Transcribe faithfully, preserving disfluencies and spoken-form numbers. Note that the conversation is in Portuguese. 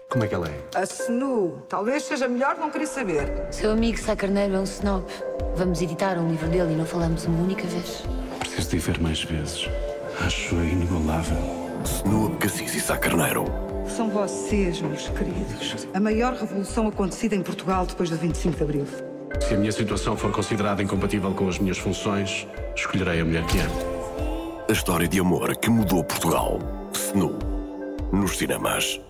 Como é que ela é? A Snu. Talvez seja melhor não querer saber. Seu amigo Sá Carneiro é um snob. Vamos editar um livro dele e não falamos uma única vez. Preciso de ir ver mais vezes. Acho inigualável. Snu Abcacis e Sá Carneiro. São vocês, meus queridos. A maior revolução acontecida em Portugal depois do vinte e cinco de Abril. Se a minha situação for considerada incompatível com as minhas funções, escolherei a mulher que amo. A história de amor que mudou Portugal. Snu. Nos cinemas.